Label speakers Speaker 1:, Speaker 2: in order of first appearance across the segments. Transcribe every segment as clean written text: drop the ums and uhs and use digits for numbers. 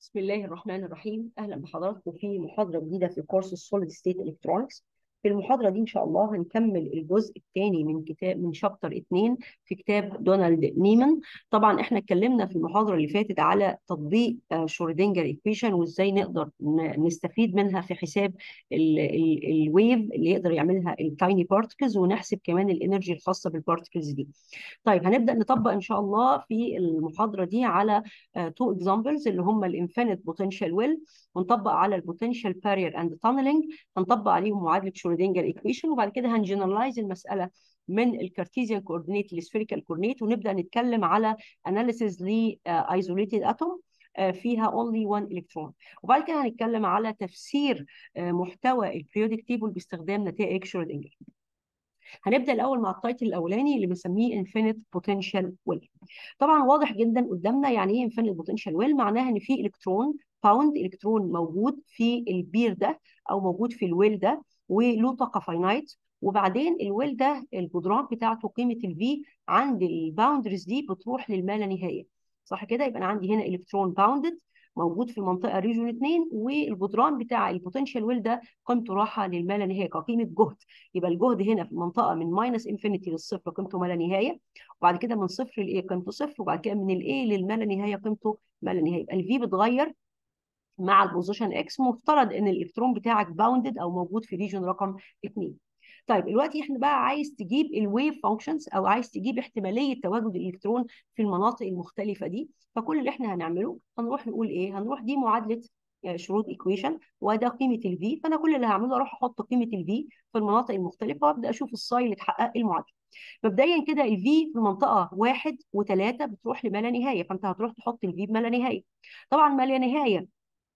Speaker 1: بسم الله الرحمن الرحيم. اهلا بحضراتكم في محاضره جديده في كورس السوليد ستيت الكترونكس. في المحاضره دي ان شاء الله هنكمل الجزء الثاني من كتاب من شابتر 2 في كتاب دونالد نيمان. طبعا احنا اتكلمنا في المحاضره اللي فاتت على تطبيق شرودنجر ايكويشن وازاي نقدر نستفيد منها في حساب الويف اللي يقدر يعملها التايني بارتكلز، ونحسب كمان الانرجي الخاصه بالبارتكلز دي. طيب هنبدا نطبق ان شاء الله في المحاضره دي على تو اكزامبلز اللي هم الانفينيت بوتنشال ويل، ونطبق على البوتنشال بارير اند تانلينج، هنطبق عليهم معادله شرودنجر ايكويشن، وبعد كده هنجنرالايز المساله من الكارتيزيان كوردينيت للسفيريكال كوردينيت، ونبدا نتكلم على اناليسيز لايزوليتد اتوم فيها only one electron. وبعد كده هنتكلم على تفسير محتوى البريودك تيبل باستخدام نتائج شرودنجر. هنبدا الاول مع التايتل الاولاني اللي بنسميه انفينيت بوتنشال ويل. طبعا واضح جدا قدامنا يعني ايه انفينيت بوتنشال ويل. معناها ان في الكترون باوند، الكترون موجود في البير ده او موجود في الويل ده وله طاقه فاينايت، وبعدين الويل ده الجدران بتاعته قيمه الفي عند الباوندرز دي بتروح للما لا نهايه. صح كده؟ يبقى انا عندي هنا الكترون باوندد موجود في المنطقه ريجون 2، والجدران بتاع البوتنشال ويل ده قيمته راحه للما لا نهايه كقيمه جهد. يبقى الجهد هنا في المنطقه من ماينس انفينيتي للصفر قيمته ما لا نهايه، وبعد كده من صفر لايه قيمته صفر، وبعد كده من الايه للما لا نهايه قيمته ما لا نهايه. يبقى الفي بتغير مع البوزيشن اكس. مفترض ان الالكترون بتاعك باوندد او موجود في ريجون رقم 2. طيب دلوقتي احنا بقى عايز تجيب الويف فانكشنز او عايز تجيب احتماليه تواجد الالكترون في المناطق المختلفه دي. فكل اللي احنا هنعمله هنروح نقول ايه؟ هنروح دي معادله شروط ايكويشن وده قيمه الفي، فانا كل اللي هعمله اروح احط قيمه الفي في المناطق المختلفه وابدا اشوف الساي اللي تحقق المعادله. مبدئيا كده الفي في المنطقه 1 و3 بتروح لما لا نهايه، فانت هتروح تحط الفي بما لا نهايه. طبعا ما لا نهايه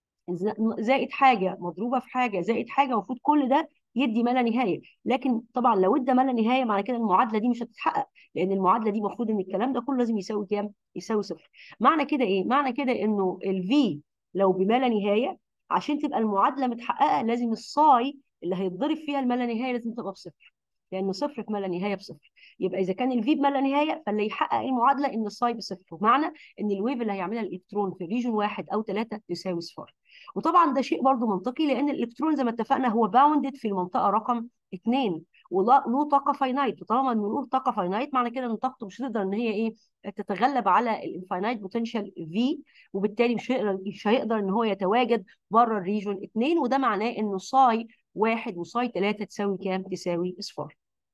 Speaker 1: زائد حاجه مضروبه في حاجه زائد حاجه، المفروض كل ده يدي ما لا نهايه. لكن طبعا لو ادى ما لا نهايه معنى كده المعادله دي مش هتتحقق، لان المعادله دي المفروض ان الكلام ده كله لازم يساوي كام؟ يساوي صفر. معنى كده ايه؟ معنى كده انه الفي لو بما لا نهايه، عشان تبقى المعادله متحققه لازم الصاي اللي هيتضرب فيها الما لا نهايه لازم تبقى بصفر، لان صفر في ما لا نهايه بصفر. يبقى اذا كان الفي بما لا نهايه فاللي يحقق المعادله ان الصاي بصفر، معنى ان الويف اللي هيعملها الالكترون في ريجون 1 او 3 تساوي صفر. وطبعا ده شيء برضو منطقي، لان الالكترون زي ما اتفقنا هو باوندد في المنطقه رقم 2 وله طاقه فاينايت، وطالما انه له طاقه فاينايت معنى كده ان طاقته مش هتقدر ان هي ايه تتغلب على الانفاينايت بوتنشال في، وبالتالي مش هيقدر ان هو يتواجد بره الريجون 2، وده معناه انه صاي 1 وصاي 3 تساوي كام؟ تساوي اصفار.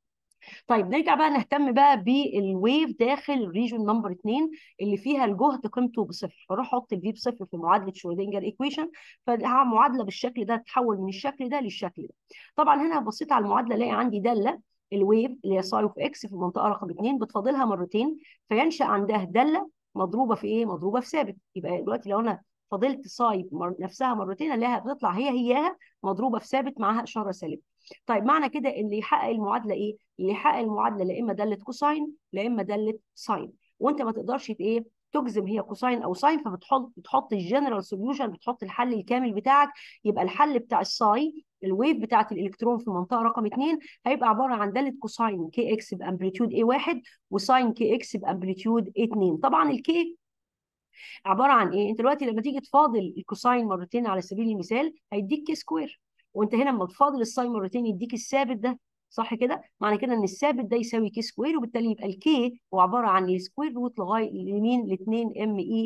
Speaker 1: طيب نرجع بقى نهتم بقى بالويف داخل ريجون نمبر 2 اللي فيها الجهد قيمته بصفر، فاروح احط الفي بصفر في معادله شرودنجر ايكويشن، فمعادله بالشكل ده تتحول من الشكل ده للشكل ده. طبعا هنا بصيت على المعادله الاقي عندي داله الويف اللي هي ساي اوف اكس في المنطقه رقم 2 بتفاضلها مرتين، فينشا عندها داله مضروبه في ايه؟ مضروبه في ثابت. يبقى دلوقتي لو انا فضلت ساي نفسها مرتين الاقيها بتطلع هياها مضروبه في ثابت معاها اشاره سالبه. طيب معنى كده اللي يحقق المعادله ايه؟ اللي يحقق المعادله لا اما داله كوساين لا اما داله ساين، وانت ما تقدرش ايه تجزم هي كوساين او ساين، فبتحط الجنرال سوليوشن، بتحط الحل الكامل بتاعك. يبقى الحل بتاع الساي الويف بتاعت الالكترون في المنطقه رقم 2 هيبقى عباره عن داله كوساين كي اكس بامبليتيود A1 وساين كي اكس بامبليتيود A2. طبعا الكي عباره عن ايه؟ انت دلوقتي لما تيجي تفاضل الكوساين مرتين على سبيل المثال هيديك كي سكوير، وانت هنا لما تفاضل الساين مرتين يديك الثابت ده. صح كده؟ معنى كده ان الثابت ده يساوي كي سكوير، وبالتالي يبقى الكي هو عباره عن السكوير روت لغايه اليمين ل 2 ام اي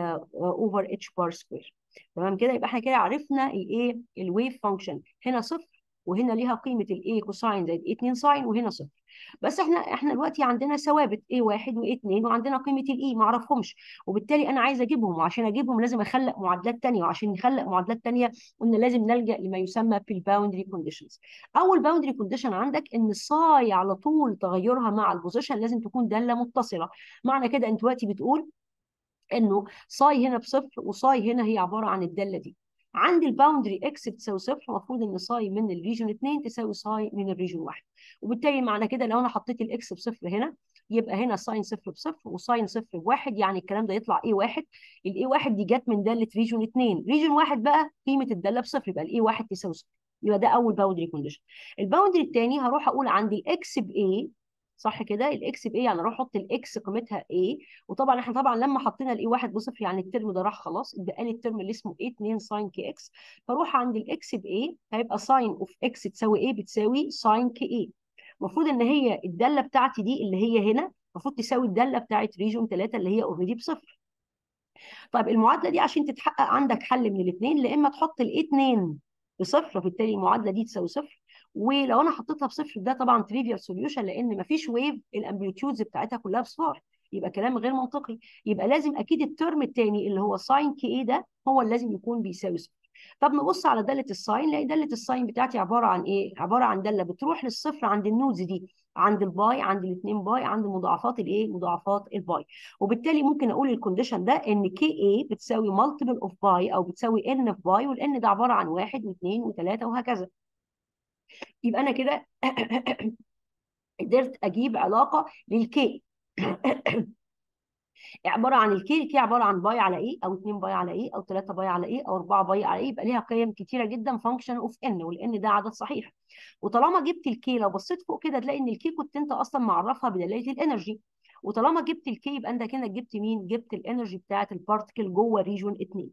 Speaker 1: اوفر اتش بار سكوير. تمام كده؟ يبقى احنا كده عرفنا الايه الويف فانكشن. هنا صفر وهنا ليها قيمه الاي كوساين زائد اي 2 ساين، وهنا صفر. بس احنا دلوقتي عندنا ثوابت A1 وA2 وعندنا قيمه الاي ما اعرفهمش، وبالتالي انا عايزه اجيبهم، وعشان اجيبهم لازم اخلق معادلات ثانيه، وعشان نخلق معادلات ثانيه قلنا لازم نلجا لما يسمى بالباوندري كونديشنز. اول باوندري كونديشن عندك ان الصاي على طول تغيرها مع البوزيشن لازم تكون داله متصله. معنى كده انت دلوقتي بتقول انه صاي هنا بصفر وصاي هنا هي عباره عن الداله دي. عند الباوندري اكس بتساوي صفر المفروض ان صاي من الريجون 2 تساوي صاي من الريجون 1، وبالتالي معنى كده لو انا حطيت الاكس بصفر هنا يبقى هنا ساين صفر بصفر وساين صفر بواحد، يعني الكلام ده يطلع اي واحد. الاي واحد دي جت من داله ريجون 2، ريجون 1 بقى قيمه الداله بصفر يبقى الاي واحد تساوي صفر. يبقى ده اول باوندري كونديشن. الباوندري الثاني هروح اقول عند الاكس بايه صح كده؟ الاكس بايه يعني اروح احط الاكس قيمتها ايه، وطبعا احنا طبعا لما حطينا الاي 1 بصفر يعني الترم ده راح خلاص، اتبقى لي الترم اللي اسمه ايه 2 ساين كي اكس. فاروح عند الاكس بايه هيبقى ساين اوف اكس تساوي ايه؟ بتساوي ساين كي ايه. المفروض ان هي الداله بتاعتي دي اللي هي هنا المفروض تساوي الداله بتاعت ريجون 3 اللي هي اوريدي بصفر. طيب المعادله دي عشان تتحقق عندك حل من الاثنين، لا اما تحط الاي 2 بصفر فبالتالي المعادله دي تساوي صفر، ولو انا حطيتها بصفر ده طبعا تريفيال سوليوشن لان مفيش ويف الامبليتيودز بتاعتها كلها بصفار، يبقى كلام غير منطقي. يبقى لازم اكيد الترم الثاني اللي هو ساين كي ايه ده هو اللي لازم يكون بيساوي صفر. طب نبص على داله الساين، نلاقي داله الساين بتاعتي عباره عن ايه؟ عباره عن داله بتروح للصفر عند النودز دي، عند الباي، عند الاثنين باي، عند مضاعفات الايه؟ مضاعفات الباي. وبالتالي ممكن اقول الكونديشن ده ان كي اي بتساوي مالتيبل اوف باي او بتساوي ان في باي، والان ده عباره عن واحد واثنين وثلاثه وهكذا. يبقى انا كده قدرت اجيب علاقه للكي عباره عن الكي عباره عن باي على ايه، او 2 باي على ايه، او 3 باي على ايه، او 4 باي على ايه، يبقى ليها قيم كتيره جدا فانكشن اوف ان، والان ده عدد صحيح. وطالما جبت الكي لو بصيت فوق كده تلاقي ان الكي كنت انت اصلا معرفها بدلاله الانرجي، وطالما جبت الكي يبقى انت كده جبت مين؟ جبت الانرجي بتاعت البارتكل جوه ريجون 2.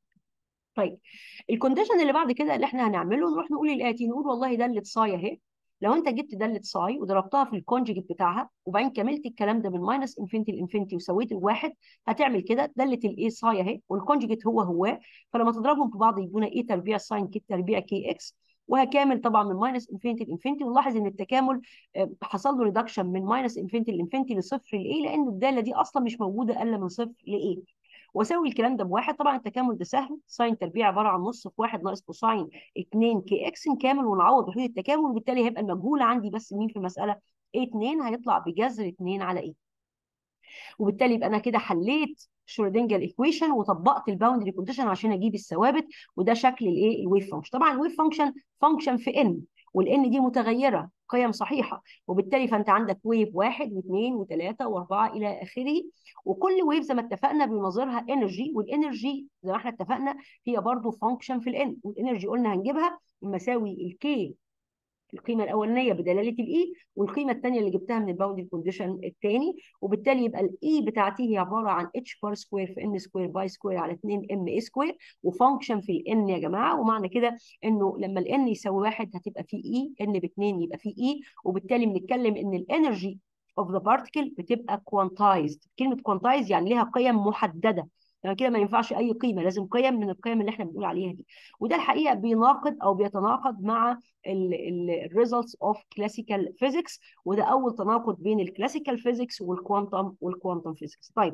Speaker 1: طيب الكونديشن اللي بعد كده اللي احنا هنعمله نروح نقول الاتي، نقول والله داله صاي اهي، لو انت جبت داله صاي وضربتها في الكونجيجيت بتاعها وبعدين كملت الكلام ده من ماينس انفينيتي لانفينيتي وسويت الواحد، هتعمل كده داله الاي صاي اهي والكونجيجيت هو هو، فلما تضربهم في بعض يدونا ايه تربيع ساين كي تربيع كي اكس، وهكامل طبعا من ماينس انفينيتي لانفينيتي، ونلاحظ ان التكامل حصل له ريدكشن من ماينس انفينيتي لانفينيتي لصفر لايه، لان الداله دي اصلا مش موجوده الا من صفر لايه. واساوي الكلام ده بواحد، طبعا التكامل ده سهل، ساين تربيع عباره عن نص في واحد ناقص كوساين 2 كي اكس نكامل ونعوض بحدود التكامل، وبالتالي هيبقى المجهول عندي بس مين في المساله؟ ايه 2 هيطلع بجذر 2 على ايه. وبالتالي يبقى انا كده حليت شرودنجر ايكويشن وطبقت الباوندري كونديشن عشان اجيب الثوابت، وده شكل الايه الويف فانكشن. طبعا الويف فانكشن فانكشن في ان، والان دي متغيره قيم صحيحه، وبالتالي فانت عندك ويف واحد واثنين وثلاثه واربعه الى اخره، وكل ويف زي ما اتفقنا بنظيرها انرجي، والانرجي زي ما احنا اتفقنا هي برضو فانكشن في الان، والانرجي قلنا هنجيبها مساوي الكي القيمه الاولانيه بدلاله الاي، والقيمه الثانيه اللي جبتها من الباوندري كونديشن الثاني، وبالتالي يبقى الاي بتاعتي هي عباره عن اتش بار سكوير في ان سكوير باي سكوير على 2 ام اي سكوير، وفانكشن في الان يا جماعه. ومعنى كده انه لما الان يساوي واحد هتبقى في اي، ان باثنين يبقى في اي، وبالتالي بنتكلم ان الانرجي of the particle بتبقى quantized. كلمه quantized يعني ليها قيم محدده، يعني كده ما ينفعش اي قيمه، لازم قيم من القيم اللي احنا بنقول عليها دي. وده الحقيقه بيناقض او بيتناقض مع الريزلتس اوف كلاسيكال فيزيكس، وده اول تناقض بين الكلاسيكال فيزيكس والكوانتم فيزيكس. طيب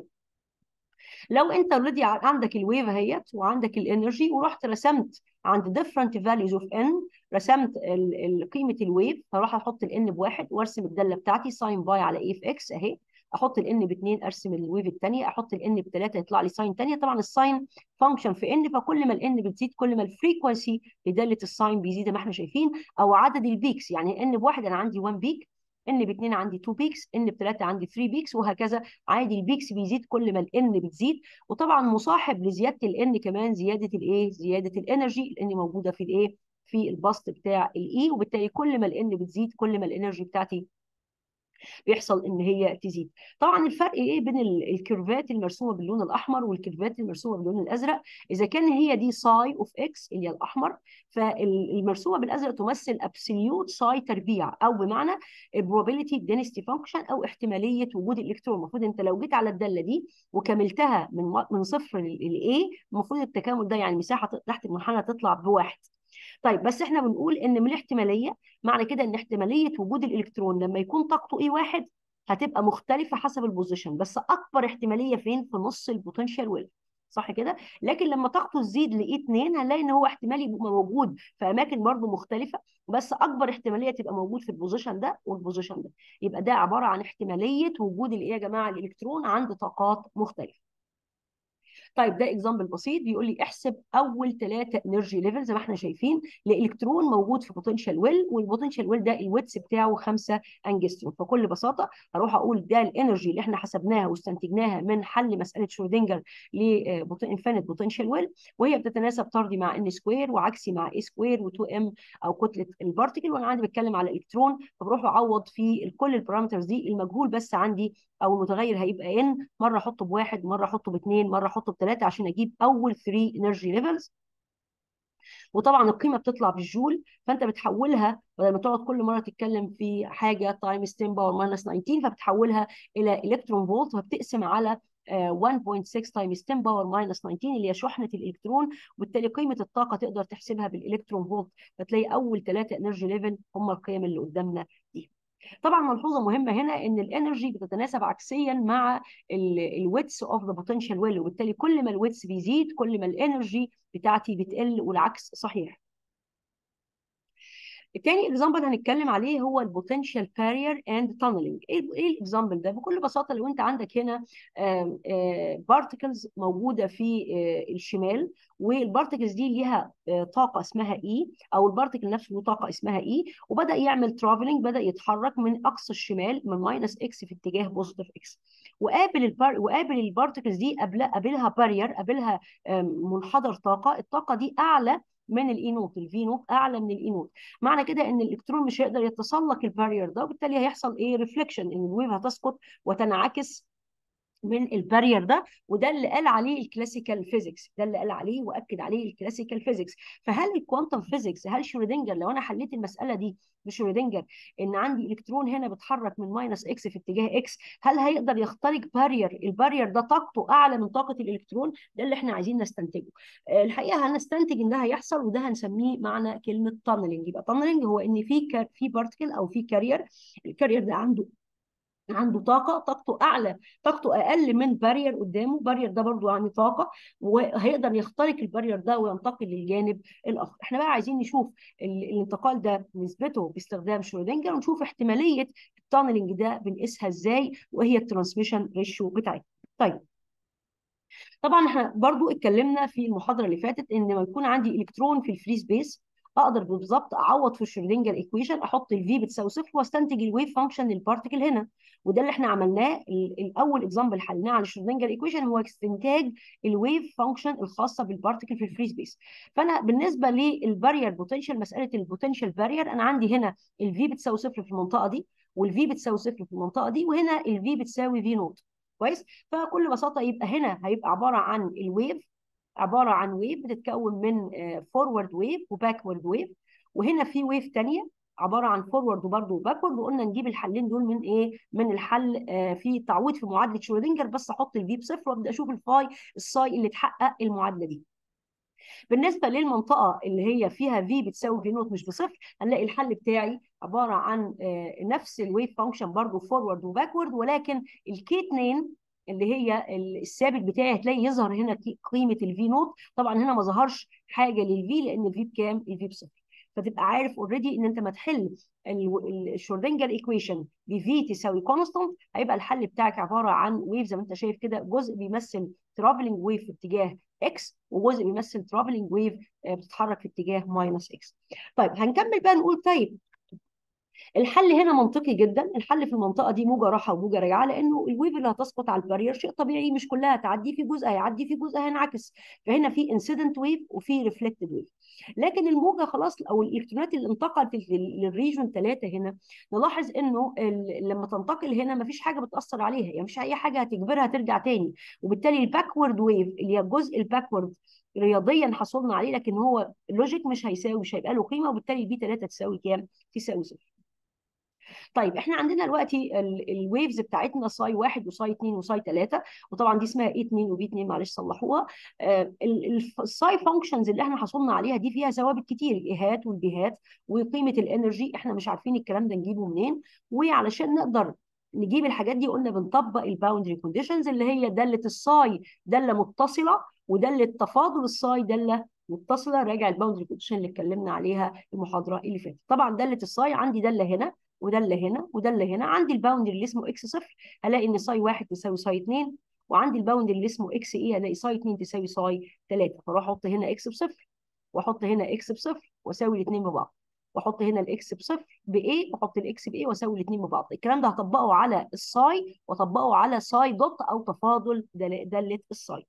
Speaker 1: لو انت اوريدي عندك الويف اهيت وعندك الانرجي ورحت رسمت عند different values of n، رسمت قيمه الويف، هروح احط الان بواحد وارسم الداله بتاعتي ساين باي على اي في اكس اهي، احط الان باثنين ارسم الويف الثانيه، احط الان بثلاثه يطلع لي ساين ثانيه. طبعا الساين فانكشن في ان، فكل ما الان بتزيد كل ما الفريكونسي لداله الساين بيزيد زي ما احنا شايفين، او عدد البيكس، يعني ان بواحد انا عندي 1 بيك، ان باثنين عندي 2 بيكس، ان بثلاثه عندي 3 بيكس، وهكذا عادي البيكس بيزيد كل ما الان بتزيد. وطبعا مصاحب لزياده الان كمان زياده الايه؟ زياده الانرجي، لان موجوده في الايه؟ في البسط بتاع الاي، وبالتالي كل ما الان بتزيد كل ما الانرجي بتاعتي بيحصل ان هي تزيد. طبعا الفرق ايه بين الكيرفات المرسومه باللون الاحمر والكيرفات المرسومه باللون الازرق؟ اذا كان هي دي ساي اوف اكس اللي هي الاحمر، فالمرسومه بالازرق تمثل ابسوليوت ساي تربيع، او بمعنى probability density function او احتماليه وجود الالكترون. المفروض انت لو جيت على الداله دي وكملتها من صفر لايه، المفروض التكامل ده يعني مساحه تحت المنحنى تطلع بواحد. طيب بس احنا بنقول ان من الاحتماليه، معنى كده ان احتماليه وجود الالكترون لما يكون طاقته اي واحد هتبقى مختلفه حسب البوزيشن، بس اكبر احتماليه فين؟ في نص البوتنشال ويل، صح كده؟ لكن لما طاقته تزيد لاي 2 هنلاقي ان هو احتمال يبقى موجود في اماكن برضه مختلفه، بس اكبر احتماليه تبقى موجود في البوزيشن ده والبوزيشن ده. يبقى ده عباره عن احتماليه وجود الايه يا جماعه؟ الالكترون عند طاقات مختلفه. طيب ده اكزامبل بسيط بيقول لي احسب اول 3 انرجي ليفل زي ما احنا شايفين لالكترون موجود في بوتنشال ويل، والبوتنشال ويل ده الويتس بتاعه 5 انجستروم. فبكل بساطه هروح اقول ده الانرجي اللي احنا حسبناها واستنتجناها من حل مساله شرودنجر لانفينيت بوتنشال ويل، وهي بتتناسب طردي مع ان سكوير وعكسي مع اي سكوير و2 ام او كتله البارتيكل. وانا عندي بتكلم على الكترون فبروح اعوض في كل البارامترز دي. المجهول بس عندي او المتغير هيبقى ان، مره احطه بواحد، مره احطه باثنين، مره احطه بثلاثه عشان اجيب اول 3 انرجي ليفلز. وطبعا القيمه بتطلع بالجول، فانت بتحولها بدل ما تقعد كل مره تتكلم في حاجه تايمز 10 باور ماينس 19 فبتحولها الى الكترون فولت، فبتقسم على 1.6 تايمز 10 باور ماينس 19 اللي هي شحنه الالكترون، وبالتالي قيمه الطاقه تقدر تحسبها بالالكترون فولت، فتلاقي اول 3 انرجي ليفل هم القيم اللي قدامنا دي. طبعا ملحوظه مهمه هنا ان الانرجي بتتناسب عكسيا مع الويتس اوف ذا بوتنشال ويل، وبالتالي كل ما الويتس بيزيد كل ما الانرجي بتاعتي بتقل، والعكس صحيح. التاني اكزامبل هنتكلم عليه هو البوتنشال بارير اند تانلينج. ايه الاكزامبل ده؟ بكل بساطه لو انت عندك هنا بارتكلز موجوده في الشمال، والبارتكلز دي ليها طاقه اسمها اي، او البارتكل نفسه له طاقه اسمها اي، وبدا يعمل ترافلنج، بدا يتحرك من اقصى الشمال من ماينس اكس في اتجاه بوزيتيف اكس، وقابل البارتكلز دي قابلها بارير، قابلها منحدر طاقه، الطاقه دي اعلى من الاي نوت، الفي نوت اعلى من الاي نوت. معنى كده ان الالكترون مش هيقدر يتسلق البارير ده، وبالتالي هيحصل ايه؟ ريفليكشن، ان الويف هتسقط وتنعكس من البارير ده. وده اللي قال عليه الكلاسيكال فيزيكس، ده اللي قال عليه واكد عليه الكلاسيكال فيزيكس. فهل الكوانتم فيزيكس، هل شرودنجر لو انا حليت المساله دي بشرودنجر ان عندي الكترون هنا بيتحرك من ماينس اكس في اتجاه اكس، هل هيقدر يخترق بارير؟ البارير ده طاقته اعلى من طاقه الالكترون؟ ده اللي احنا عايزين نستنتجه. الحقيقه هنستنتج ان ده هيحصل، وده هنسميه معنى كلمه تانلينج. يبقى تانلينج هو ان في بارتكل او في كارير، الكارير ده عنده طاقته اعلى، طاقته اقل من بارير قدامه، بارير ده برضو يعني طاقه، وهيقدر يخترق البارير ده وينتقل للجانب الاخر. احنا بقى عايزين نشوف الانتقال ده نسبته باستخدام شرودنجر، ونشوف احتماليه التانلينج ده بنقيسها ازاي، وهي الترانسميشن ريشيو بتاعتها. طيب طبعا احنا برضو اتكلمنا في المحاضره اللي فاتت ان لما يكون عندي الكترون في الفري سبيس اقدر بالظبط اعوض في الشرودنجر ايكويشن، احط الفي بتساوي صفر واستنتج الويف فانكشن للبارتكل هنا. وده اللي احنا عملناه. الاول اكزامبل حلناه على الشرودنجر ايكويشن هو استنتاج الويف فانكشن الخاصه بالبارتكل في الفري سبيس. فانا بالنسبه للبارير بوتنشال، مساله البوتنشال بارير، انا عندي هنا الفي بتساوي صفر في المنطقه دي، والفي بتساوي صفر في المنطقه دي، وهنا الفي بتساوي في نوت. كويس. فكل بساطه يبقى هنا هيبقى عباره عن الويف، عباره عن ويف بتتكون من فورورد ويف وباكورد ويف، وهنا في ويف ثانيه عباره عن فورورد وبرده وباكورد. وقلنا نجيب الحلين دول من ايه؟ من الحل في تعويض في معادله شرودنجر، بس احط الفي بصفر وابدا اشوف الفاي الساي اللي تحقق المعادله دي. بالنسبه للمنطقه اللي هي فيها في بتساوي في نوت مش بصفر، هنلاقي الحل بتاعي عباره عن نفس الويف فانكشن برضه فورورد وباكورد، ولكن الكي 2 اللي هي الثابت بتاعي هتلاقي يظهر هنا قيمه الفي نوت. طبعا هنا ما ظهرش حاجه للفي لان الفي بكام؟ الفي بصفر. فتبقى عارف اوريدي ان انت ما تحل الشرودنجر ايكويشن بفي تساوي كونستانت، هيبقى الحل بتاعك عباره عن ويف زي ما انت شايف كده، جزء بيمثل ترافلنج ويف في اتجاه اكس، وجزء بيمثل ترافلنج ويف بتتحرك في اتجاه ماينس اكس. طيب هنكمل بقى نقول طيب الحل هنا منطقي جدا. الحل في المنطقه دي موجه رايحه وموجه راجعه، لانه الويف اللي هتسقط على البارير شيء طبيعي، مش كلها هتعدي، في جزء هيعدي في جزء هينعكس، فهنا في انسيدنت ويف وفي ريفلكتد ويف. لكن الموجه خلاص او الالكترونات اللي انتقلت للريجون 3 هنا، نلاحظ انه لما تنتقل هنا مفيش حاجه بتاثر عليها، يعني مفيش اي حاجه هتجبرها ترجع تاني، وبالتالي الباكورد ويف اللي هي الجزء الباكورد رياضيا حصلنا عليه، لكن هو اللوجيك مش هيساوي، مش هيبقى له قيمه، وبالتالي البي 3 تساوي كام؟ تساوي صفر. طيب احنا عندنا دلوقتي الويفز بتاعتنا ساي 1 وساي 2 وساي 3، وطبعا دي اسمها اي 2 وبي 2 معلش صلحوها. الساي فانكشنز اللي احنا حصلنا عليها دي فيها ثوابت كتير، الايهات والبيهات وقيمه الانرجي، احنا مش عارفين الكلام ده نجيبه منين. وعلشان نقدر نجيب الحاجات دي قلنا بنطبق الباوندري كونديشنز اللي هي داله الساي داله متصله، وداله تفاضل الساي داله متصله. راجع الباوندري كونديشن اللي اتكلمنا عليها المحاضره اللي فاتت. طبعا داله الساي عندي داله هنا وده اللي هنا وده اللي هنا. عندي الباوندري اللي اسمه اكس صفر، هلاقي ان ساي 1 تساوي ساي 2، وعندي الباوند اللي اسمه اكس ايه، هلاقي ساي 2 تساوي ساي 3، فاروح احط هنا اكس بصفر، واحط هنا اكس بصفر واساوي الاثنين ببعض، واحط هنا الاكس بصفر بايه واحط الاكس بايه واساوي الاثنين ببعض. الكلام ده هطبقه على الساي واطبقه على ساي دوت او تفاضل داله الساي.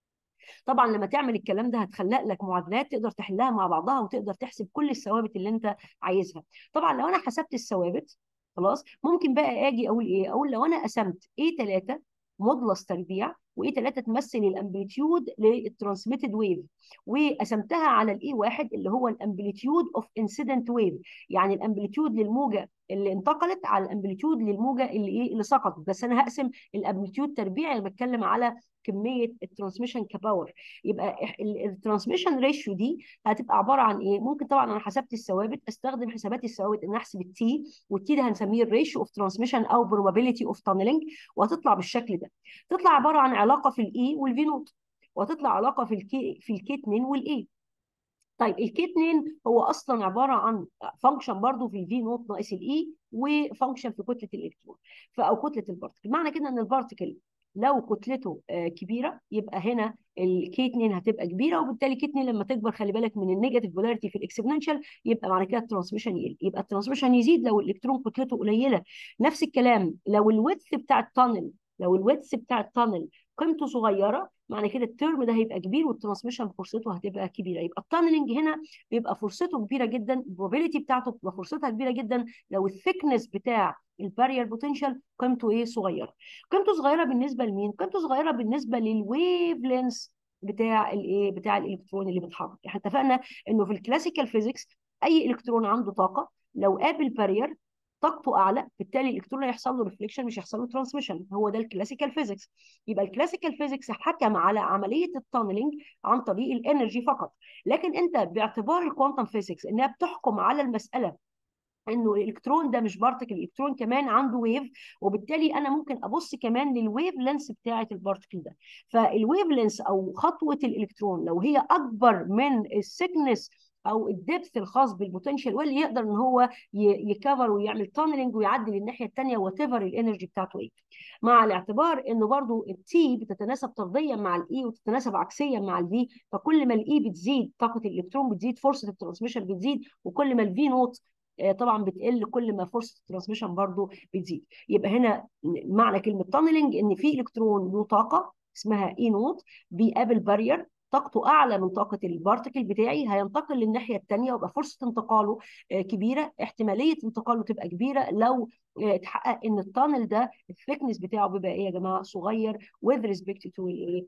Speaker 1: طبعا لما تعمل الكلام ده هتخلق لك معادلات تقدر تحلها مع بعضها وتقدر تحسب كل الثوابت اللي انت عايزها. طبعا لو انا حسبت الثوابت خلاص، ممكن بقى اجي اقول ايه، اقول لو انا قسمت A3 مودلس تربيع، واي 3 تمثل الامبليتيود للترانسميتد ويف، وقسمتها على الاي 1 اللي هو الامبليتيود اوف انسيدنت ويف، يعني الامبليتيود للموجه اللي انتقلت على الامبليتيود للموجه اللي ايه اللي سقطت، بس انا هقسم الامبليتيود تربيع اللي بتكلم على كميه الترانسميشن كباور. يبقى الترانسميشن ريشيو دي هتبقى عباره عن ايه؟ ممكن طبعا انا حسبت الثوابت استخدم حسابات الثوابت ان احسب التي، والتي ده هنسميه الريشيو اوف ترانسميشن او probability اوف تانلينج، وهتطلع بالشكل ده. تطلع عباره عن علاقه في الاي والفي نوت، وهتطلع علاقه في الكي 2 والاي. طيب الكي 2 هو اصلا عباره عن فانكشن برضو في الفي نوت ناقص الاي، وفانكشن في كتله الالكترون او كتله البارتكل. معنى كده ان البارتكل لو كتلته كبيره يبقى هنا الكي 2 هتبقى كبيره، وبالتالي كي 2 لما تكبر خلي بالك من النيجاتيف بولاريتي في الاكسبوننشال، يبقى معنى كده الترانسميشن يقل، يبقى الترانسميشن يزيد لو الالكترون كتلته قليله. نفس الكلام لو الويدث بتاع التانل، لو الويدث بتاع التانل قيمته صغيره، معنى كده الترم ده هيبقى كبير والترانسميشن فرصته هتبقى كبيره. يبقى التانلنج هنا بيبقى فرصته كبيره جدا، البروبابيلتي بتاعته بتبقى فرصتها كبيره جدا لو الثيكنس بتاع البارير بوتنشال قيمته ايه صغيره. قيمته صغيره بالنسبه لمين؟ قيمته صغيره بالنسبه للويف لينس بتاع الايه بتاع الالكترون اللي بيتحرك. احنا اتفقنا انه في الكلاسيكال فيزيكس اي الكترون عنده طاقه لو قابل بارير طاقته اعلى، بالتالي الالكترون هيحصل له ريفليكشن مش هيحصل له ترانسميشن. هو ده الكلاسيكال فيزيكس. يبقى الكلاسيكال فيزيكس حكم على عمليه التانلينج عن طريق الانرجي فقط. لكن انت باعتبار الكوانتم فيزيكس انها بتحكم على المساله انه الالكترون ده مش بارتكل، الالكترون كمان عنده ويف، وبالتالي انا ممكن ابص كمان للويف لينس بتاعه البارتكل ده. فالويف لينس او خطوه الالكترون لو هي اكبر من السكنس او الدبث الخاص بالبوتنشال، واللي يقدر ان هو يكفر ويعمل تانلنج ويعدي للناحيه الثانيه وات ايفر الانرجي بتاعته ايه. مع الاعتبار انه برضو التي بتتناسب طرديا مع الاي وتتناسب عكسيا مع الفي، فكل ما الاي بتزيد طاقه الالكترون بتزيد، فرصه الترانسميشن بتزيد، وكل ما الفي نوت طبعا بتقل كل ما فرصه الترانسميشن برضو بتزيد. يبقى هنا معنى كلمه تانلنج ان في الكترون له طاقه اسمها اي نوت بيقابل بارير طاقته اعلى من طاقه البارتكل بتاعي، هينتقل للناحيه الثانيه ويبقى فرصه انتقاله كبيره، احتماليه انتقاله تبقى كبيره لو اتحقق ان التانل ده الثيكنس بتاعه بيبقى ايه يا جماعه صغير with respect to الايه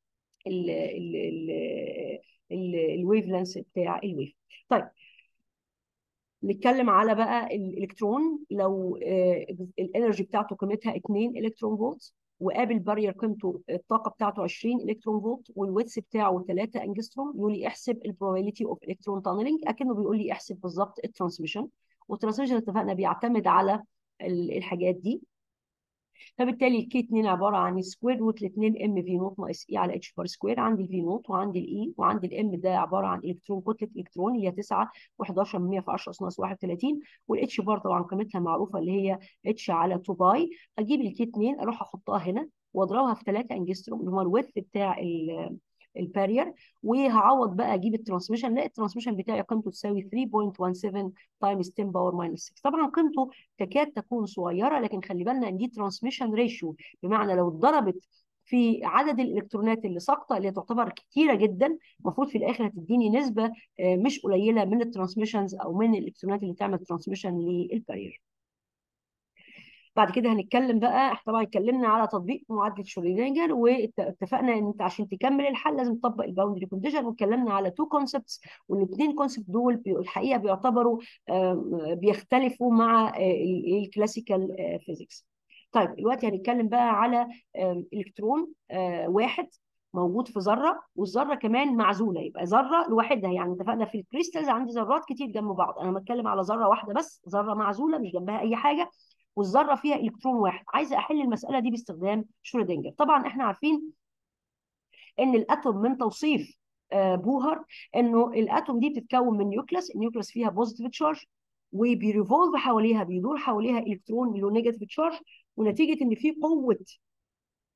Speaker 1: الويف لانس بتاع الويف. طيب نتكلم على بقى الالكترون لو الانرجي بتاعته قيمتها 2 الكترون فولت، وقابل بارير قيمته الطاقه بتاعته 20 الكترون فولت، والويتس بتاعه 3 انجستروم، يقول لي احسب البروبابيلتي اوف الكترون تانلينج، اكنه بيقول لي احسب بالظبط الترانسميشن. والترانسميشن اتفقنا بيعتمد على الحاجات دي. فبالتالي الكي 2 عباره عن سكوير روت ل 2 ام في نوت ناقص اي على اتش بار سكوير. عندي الفي نوت وعندي الاي وعندي الام، ده عباره عن الكترون كتله الكترون اللي هي 9 و11 من 100 في 10 اس ناقص 31، والاتش بار طبعا قيمتها معروفه اللي هي اتش على 2 باي. اجيب الكي 2 اروح احطها هنا واضربها في 3 انجستروم اللي هو الويث بتاع البارير، وهعوض بقى اجيب الترانسميشن، لا الترانسميشن بتاعي قيمته تساوي 3.17 تايمز 10 باور ماينس 6. طبعا قيمته تكاد تكون صغيره، لكن خلي بالنا ان دي ترانسميشن ريشيو، بمعنى لو اتضربت في عدد الالكترونات اللي ساقطه اللي تعتبر كتيره جدا، المفروض في الاخر هتديني نسبه مش قليله من الترانسميشنز او من الالكترونات اللي تعمل ترانسميشن للبارير. بعد كده هنتكلم بقى، احنا طبعا اتكلمنا على تطبيق معادله شرودنجر، واتفقنا ان انت عشان تكمل الحل لازم تطبق الباوندري كونديشن، واتكلمنا على تو كونسبتس، والاثنين كونسبت دول الحقيقه بيعتبروا بيختلفوا مع الكلاسيكال فيزيكس. طيب دلوقتي هنتكلم بقى على الكترون واحد موجود في ذره، والذره كمان معزوله، يبقى ذره لوحدها. يعني اتفقنا في الكريستالز عندي ذرات كتير جنب بعض، انا بتكلم على ذره واحده بس، ذره معزوله مش جنبها اي حاجه، والذره فيها الكترون واحد. عايزه احل المساله دي باستخدام شرودنجر. طبعا احنا عارفين ان الاتوم من توصيف بوهر انه الاتوم دي بتتكون من نيوكليس، النيوكليس فيها بوزيتيف تشارج، وبيريفولف حواليها بيدور حواليها الكترون له نيجاتيف تشارج، ونتيجه ان في قوه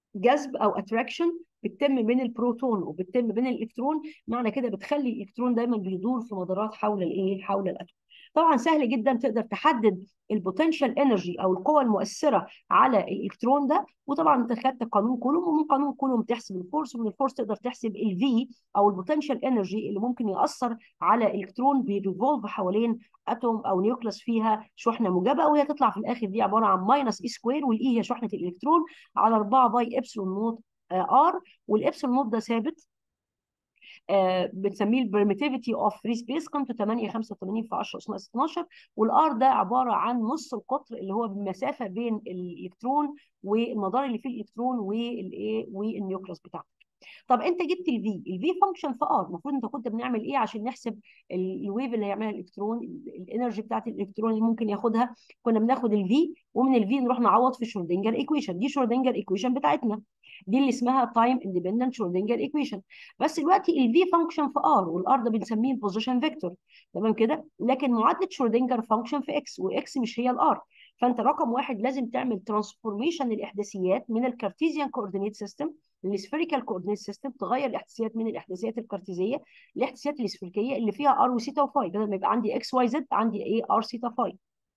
Speaker 1: جذب او اتراكشن بتتم بين البروتون وبتتم بين الالكترون، معنى كده بتخلي الالكترون دايما بيدور في مدارات حول الايه، حول الاتوم. طبعا سهل جدا تقدر تحدد البوتنشال انرجي او القوه المؤثره على الالكترون ده، وطبعا انت خدت قانون كولوم، ومن قانون كولوم تحسب الفورس، ومن الفورس تقدر تحسب الفي او البوتنشال انرجي اللي ممكن ياثر على الكترون بيريفولف حوالين اتوم او نيوكلس فيها شحنه موجبه، وهي تطلع في الاخر دي عباره عن ماينس اي سكوير، والاي هي شحنه الالكترون على 4 باي ابسلون نوت ار، والابسلون نوت ده ثابت بنسميه البرميتيفيتي اوف فري سبيس، قيمته 8.85 في 10 اس 12، والار ده عباره عن نص القطر اللي هو المسافه بين الالكترون والمدار اللي فيه الالكترون والايه والنيوكليوس بتاعته. طب انت جبت الفي فانكشن في ار، المفروض انت كنت بنعمل ايه عشان نحسب الويف اللي هيعملها الالكترون، الانرجي بتاعت الالكترون اللي ممكن ياخدها؟ كنا بناخد الفي، ومن الفي نروح نعوض في شرودنجر ايكويشن، دي شرودنجر ايكويشن بتاعتنا، دي اللي اسمها تايم اندبندنت شرودنجر ايكويشن. بس دلوقتي الفي فانكشن في ار، والار ده بنسميه البوزيشن فيكتور، تمام كده، لكن معادله شرودنجر فانكشن في اكس، واكس مش هي الار. فانت رقم واحد لازم تعمل ترانسفورميشن للاحداثيات من الكارتيزيان كوردينيت سيستم للسفيريكال كوردينيت سيستم، تغير الاحداثيات من الاحداثيات الكارتيزيه للاحداثيات السفيريكيه اللي فيها ار وثيتا وفاي، بدل ما يبقى عندي اكس واي زد عندي ايه، ار ثيتا فاي.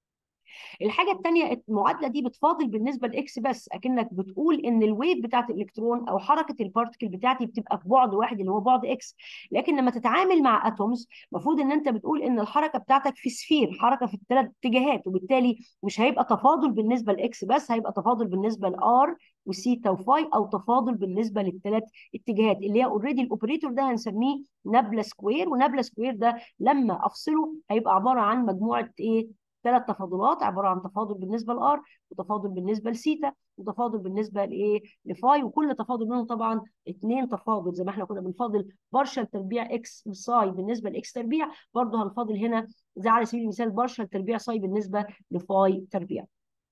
Speaker 1: الحاجه الثانيه، المعادله دي بتفاضل بالنسبه لاكس بس، اكنك بتقول ان الويف بتاعت الالكترون او حركه البارتكل بتاعتي بتبقى في بعد واحد اللي هو بعد اكس، لكن لما تتعامل مع اتومز المفروض ان انت بتقول ان الحركه بتاعتك في سفير، حركه في الثلاث اتجاهات، وبالتالي مش هيبقى تفاضل بالنسبه لاكس بس، هيبقى تفاضل بالنسبه لار وسيتا وفاي، او تفاضل بالنسبه للثلاث اتجاهات اللي هي اوريدي الاوبريتور ده هنسميه نابلا سكوير، ونابلا سكوير ده لما افصله هيبقى عباره عن مجموعه ايه، ثلاث تفاضلات، عباره عن تفاضل بالنسبه لار، وتفاضل بالنسبه لسيتا، وتفاضل بالنسبه لايه، لفاي، وكل تفاضل منهم طبعا اثنين تفاضل، زي ما احنا كنا بنفاضل بارشل تربيع اكس لساي بالنسبه لاكس تربيع، برضه هنفاضل هنا زي على سبيل المثال بارشل تربيع ساي بالنسبه لفاي تربيع.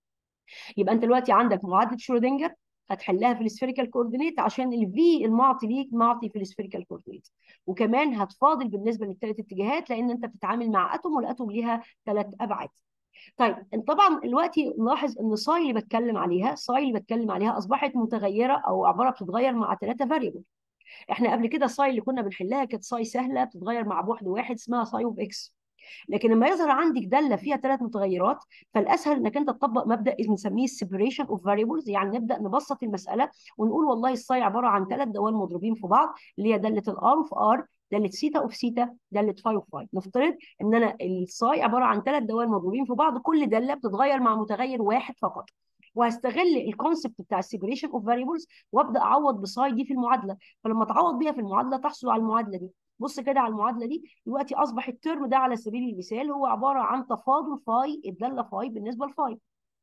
Speaker 1: يبقى انت دلوقتي عندك معادله شرودنجر هتحلها في السفيريكال كوردينيت عشان الفي المعطي ليك معطي في السفيريكال كوردينيت، وكمان هتفاضل بالنسبه للثلاث اتجاهات لان انت بتتعامل مع اتوم، والاتوم ليها ثلاث ابعاد. طيب طبعا دلوقتي نلاحظ ان ساي اللي بتكلم عليها، ساي اللي بتكلم عليها اصبحت متغيره او عباره بتتغير مع ثلاثه فاريبل. احنا قبل كده ساي اللي كنا بنحلها كانت ساي سهله بتتغير مع بوحد واحد اسمها ساي اوف اكس، لكن لما يظهر عندك داله فيها ثلاث متغيرات فالاسهل انك انت تطبق مبدا بنسميه السيبريشن اوف فاريبلز، يعني نبدا نبسط المساله ونقول والله الساي عباره عن ثلاث دوال مضروبين في بعض، اللي هي داله الار اوف ار، داله سيتا اوف سيتا، داله فاي اوف فاي. نفترض ان انا الساي عباره عن ثلاث دوال مضروبين في بعض، كل داله بتتغير مع متغير واحد فقط، وهستغل الكونسبت بتاع السيبريشن اوف فاريبلز وابدا اعوض بساي دي في المعادله. فلما تعوض بيها في المعادله تحصل على المعادله دي. بص كده على المعادله دي، دلوقتي اصبح الترم ده على سبيل المثال هو عباره عن تفاضل فاي الداله فاي بالنسبه لفاي،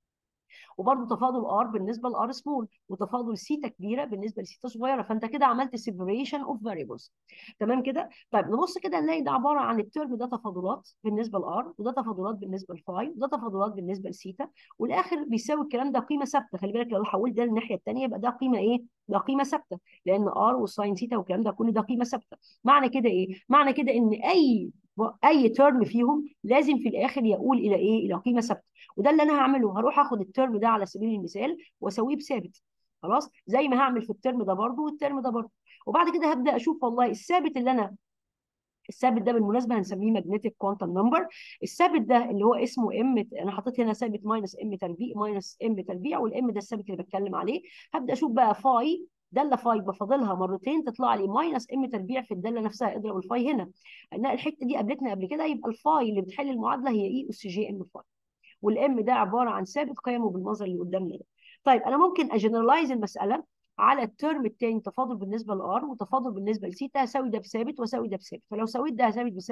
Speaker 1: وبرده تفاضل ار بالنسبه لار سمول، وتفاضل سيتا كبيره بالنسبه لسيتا صغيره، فانت كده عملت سيبريشن اوف فاريبلز. تمام كده؟ طيب نبص كده نلاقي ده عباره عن الترم ده تفاضلات بالنسبه لار، وده تفاضلات بالنسبه لفاي، وده تفاضلات بالنسبه لسيتا، والاخر بيساوي الكلام ده قيمه ثابته. خلي بالك لو حولت ده للناحيه الثانيه يبقى ده قيمه ايه؟ ده قيمه ثابته، لان ار وساين سيتا والكلام ده كله ده قيمه ثابته. معنى كده ايه؟ معنى كده ان اي ترم فيهم لازم في الاخر يقول الى ايه؟ الى قيمه ثابته. وده اللي انا هعمله، هروح اخد الترم ده على سبيل المثال واسويه بثابت، خلاص، زي ما هعمل في الترم ده برضه والترم ده برضه. وبعد كده هبدا اشوف والله الثابت اللي انا، الثابت ده بالمناسبه هنسميه ماجنتيك كوانتم نمبر. الثابت ده اللي هو اسمه ام، انا حطيت هنا ثابت ماينس ام تربيع، ماينس ام تربيع، والام ده الثابت اللي بتكلم عليه. هبدا اشوف بقى فاي داله فاي بفاضلها مرتين تطلع لي ماينس ام تربيع في الداله نفسها، اضرب الفاي هنا، ان الحته دي قابلتنا قبل كده، يبقى الفاي اللي بتحل المعادله هي اي اس جي ام فاي، والام ده عباره عن ثابت قيمه بالمنظر اللي قدامنا ده. طيب انا ممكن اجنرالايز المساله على الترم الثاني، تفاضل بالنسبه لار وتفاضل بالنسبه لسيتا، هساوي ده بثابت واساوي ده بثابت. فلو سويت ده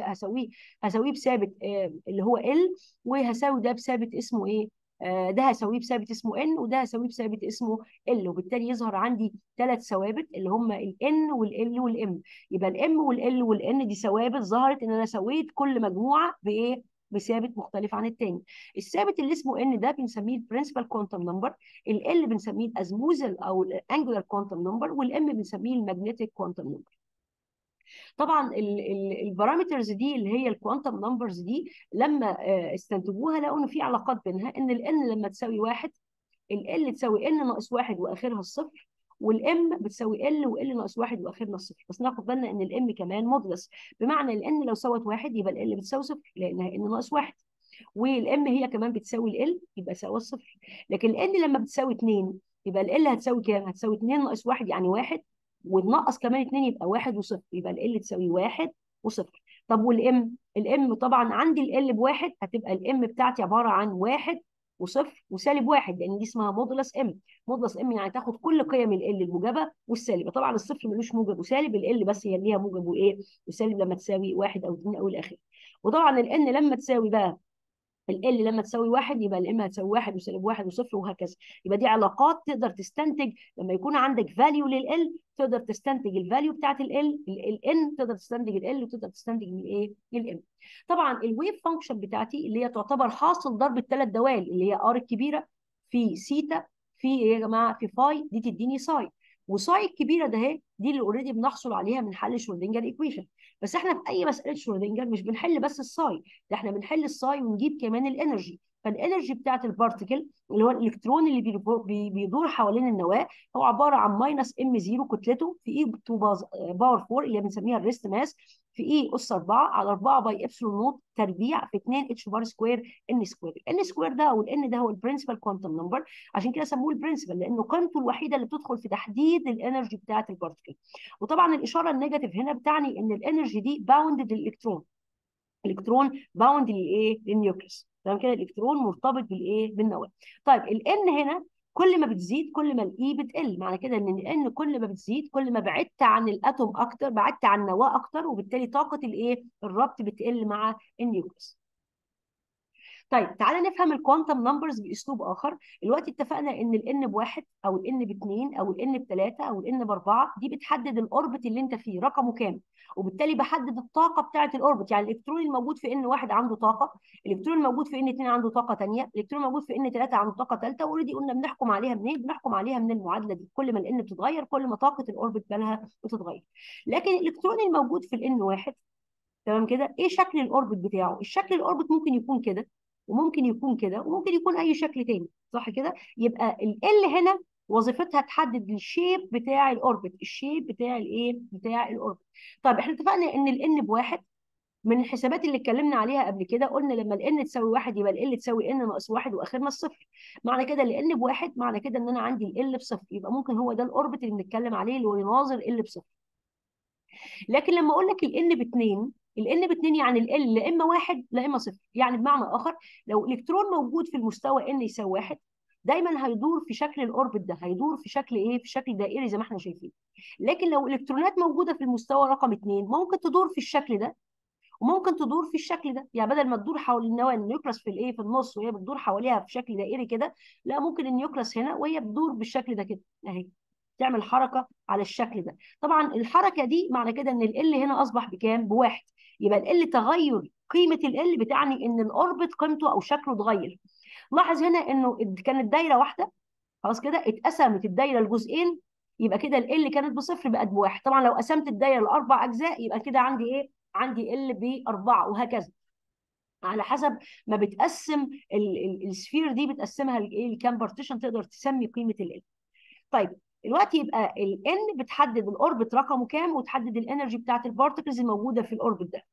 Speaker 1: هساويه بثابت اللي هو ال، وهساوي ده بثابت اسمه ايه؟ ده هساويه بثابت اسمه ان، وده هساويه بثابت اسمه ال، وبالتالي يظهر عندي ثلاث ثوابت اللي هم الان والال والام. يبقى الام والال والان دي ثوابت ظهرت ان انا سويت كل مجموعه بايه؟ بثابت مختلف عن الثاني. الثابت اللي اسمه ان ده بنسميه البرنسبل كوانتم نمبر، ال بنسميه الازموزل او الانجولار كوانتم نمبر، والام بنسميه الماجنتيك كوانتم نمبر. طبعا البارامترز دي اللي هي الكوانتم نمبرز دي لما استنتجوها لقوا ان في علاقات بينها، ان الان لما تساوي واحد ال تساوي ان ناقص واحد واخرها الصفر، والام بتساوي ال، وال ناقص واحد واخرنا الصفر. بس ناخد بالنا ان الام كمان مودلس، بمعنى الان لو سوت واحد يبقى ال بتساوي صفر لانها ان ناقص واحد، والام هي كمان بتساوي ال يبقى ساوى الصفر. لكن الان لما بتساوي 2 يبقى ال هتساوي كام؟ هتساوي 2 ناقص 1 يعني 1، وننقص كمان 2 يبقى 1 وصفر، يبقى ال تساوي 1 وصفر. طب والام؟ الام طبعا عندي ال بواحد، هتبقى الام بتاعتي عباره عن 1 وصفر وسالب 1، لان دي اسمها مودولس ام. مودولس ام يعني تاخد كل قيم ال الموجبه والسالبه. طبعا الصفر ملوش موجب وسالب، ال بس هي اللي ليها موجب وايه وسالب لما تساوي 1 او 2 او الى اخره. وطبعا الان لما تساوي بقى ال لما تساوي واحد يبقى الام هتساوي واحد وسالب واحد وصفر وهكذا. يبقى دي علاقات تقدر تستنتج لما يكون عندك فاليو لل، تقدر تستنتج الفاليو بتاعت الان، تقدر تستنتج ال وتقدر تستنتج الايه الام. طبعا الويف فانكشن بتاعتي اللي هي تعتبر حاصل ضرب الثلاث دوال اللي هي ار الكبيره في سيتا في ايه يا جماعه في فاي، دي تديني ساي. وساي الكبيره ده اهي دي اللي اوريدي بنحصل عليها من حل شرودنجر ايكويشن. بس احنا في اي مساله شرودنجر مش بنحل بس الساي، ده احنا بنحل الساي ونجيب كمان الانرجي. فالانرجي بتاعت البارتيكل اللي هو الالكترون اللي بيدور حوالين النواه هو عباره عن ماينس ام 0 كتلته في اي 2 باور 4 اللي بنسميها الريست ماس في اي اس 4 على 4 باي ابسلون نوت تربيع في 2 اتش بار سكوير ان سكوير. الان سكوير ده او الان ده هو البرنسبل كوانتم نمبر، عشان كده سموه البرنسبل لانه قيمته الوحيده اللي بتدخل في تحديد الانرجي بتاعت البارتيكل. وطبعا الاشاره النيجاتيف هنا بتعني ان الانرجي دي باوندد للالكترون، الكترون باوند للايه للنيوكليس. تمام كده الالكترون مرتبط بالايه بالنواه. طيب الان هنا كل ما بتزيد كل ما الاي بتقل، معنى كده ان الان كل ما بتزيد كل ما بعدت عن الاتوم اكتر، بعدت عن النواه اكتر، وبالتالي طاقه الايه الربط بتقل مع النيوكليس. طيب تعالى نفهم الكوانتم نمبرز باسلوب اخر. دلوقتي اتفقنا ان الان بواحد او الان باثنين او الان بثلاثه او الان باربعه، دي بتحدد الاوربت اللي انت فيه رقمه كام، وبالتالي بحدد الطاقه بتاعه الاوربت. يعني الالكترون الموجود في ان واحد عنده طاقه، الالكترون الموجود في ان اثنين عنده طاقه ثانيه، الالكترون الموجود في ان ثلاثه عنده طاقه ثالثه. اوريدي قلنا بنحكم عليها منين؟ بنحكم عليها من المعادله دي، كل ما الان بتتغير كل ما طاقه الاوربت بالها بتتغير. لكن الالكترون الموجود في الان واحد، تمام كده، ايه شكل الاوربت بتاعه؟ الشكل الاوربت ممكن يكون كده، وممكن يكون كده، وممكن يكون اي شكل تاني، صح كده؟ يبقى ال هنا وظيفتها تحدد الشيب بتاع الاوربت، الشيب بتاع الايه بتاع الاوربت. طيب احنا اتفقنا ان الان بواحد، من الحسابات اللي اتكلمنا عليها قبل كده قلنا لما الان تساوي واحد يبقى ال تساوي ان ناقص واحد واخرنا الصفر. معنى كده الان بواحد معنى كده ان انا عندي ال بصفر، يبقى ممكن هو ده الاوربت اللي بنتكلم عليه اللي هو يناظر ال بصفر. لكن لما اقول لك الان باثنين، الان باثنين يعني ال لا اما واحد لا اما صفر. يعني بمعنى اخر لو الكترون موجود في المستوى ان يساوي واحد، دايما هيدور في شكل الاوربت ده، هيدور في شكل ايه؟ في شكل دائري زي ما احنا شايفين. لكن لو الالكترونات موجوده في المستوى رقم اثنين ممكن تدور في الشكل ده، وممكن تدور في الشكل ده. يعني بدل ما تدور حول النواه النيوكلاس في الايه في النص وهي بتدور حواليها في شكل دائري كده، لا ممكن النيوكلاس هنا وهي بتدور بالشكل ده كده اهي، تعمل حركه على الشكل ده. طبعا الحركه دي معنى كده ان ال هنا اصبح بكام؟ بواحد. يبقى ال تغير قيمه ال بتعني ان الاوربت قيمته او شكله اتغير. لاحظ هنا انه كانت دايره واحده، خلاص كده اتقسمت الدايره لجزئين، يبقى كده ال كانت بصفر بقت بواحد. طبعا لو قسمت الدايره لاربع اجزاء يبقى كده عندي ايه؟ عندي ال باربعه، وهكذا على حسب ما بتقسم السفير دي، بتقسمها لايه؟ لكام بارتيشن تقدر تسمي قيمه ال. طيب دلوقتي يبقى الان بتحدد الاوربت رقمه كام، وتحدد الانرجي بتاعت البارتكلز الموجوده في الاوربت ده.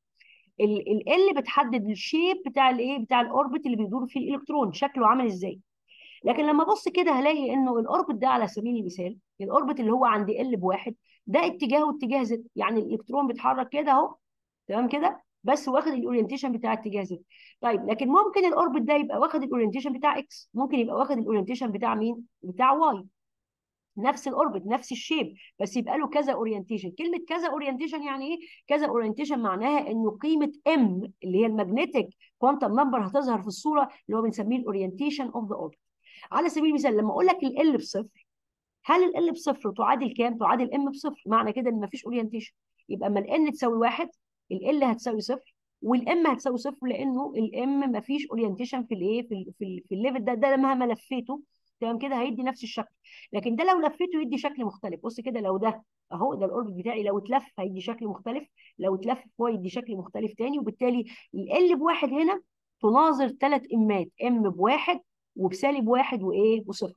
Speaker 1: ال بتحدد الشيب بتاع الايه بتاع الاوربت اللي بيدور فيه الالكترون شكله عامل ازاي. لكن لما ابص كده هلاقي انه الاوربت ده على سبيل المثال، الاوربت اللي هو عند ال بواحد ده اتجاهه اتجاه زد، يعني الالكترون بيتحرك كده اهو، تمام كده، بس واخد الاورينتيشن بتاع اتجاه زد. طيب لكن ممكن الاوربت ده يبقى واخد الاورينتيشن بتاع اكس، ممكن يبقى واخد الاورينتيشن بتاع مين؟ بتاع واي. نفس الاوربت نفس الشيب بس يبقى له كذا اورينتيشن. كلمه كذا اورينتيشن يعني ايه؟ كذا اورينتيشن معناها انه قيمه ام اللي هي الماجنتيك كوانتم نمبر هتظهر في الصوره اللي هو بنسميه الاورينتيشن اوف ذا اوربت. على سبيل المثال لما اقول لك ال بصفر، هل ال بصفر تعادل كام؟ تعادل ام بصفر، معنى كده ان مفيش اورينتيشن. يبقى اما الان تساوي واحد ال هتساوي صفر، والام هتساوي صفر لانه الام مفيش اورينتيشن في الايه في الليفل ده. ده مهما لفيته تمام كده هيدي نفس الشكل. لكن ده لو لفيته يدي شكل مختلف. بص كده لو ده اهو ده الاوربت بتاعي لو اتلف هيدي شكل مختلف، لو اتلف هو يدي شكل مختلف تاني. وبالتالي ال بواحد هنا تناظر ثلاث امات، ام بواحد وبسالب واحد وايه وصفر.